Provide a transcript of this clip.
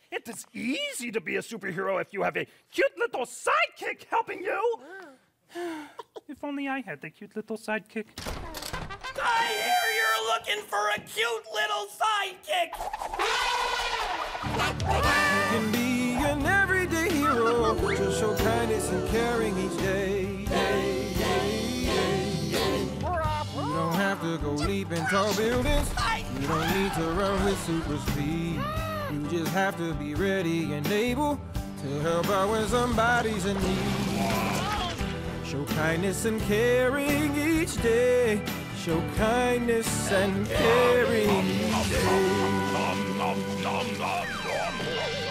It is easy to be a superhero if you have a cute little sidekick helping you. If only I had the cute little sidekick. I hear you're looking for a cute little sidekick. You can be an everyday hero. Just show kindness and caring each day. You don't have to go leaping tall buildings. You don't need to run with super speed. You just have to be ready and able to help out when somebody's in need. Show kindness and caring each day. Show kindness and caring each day.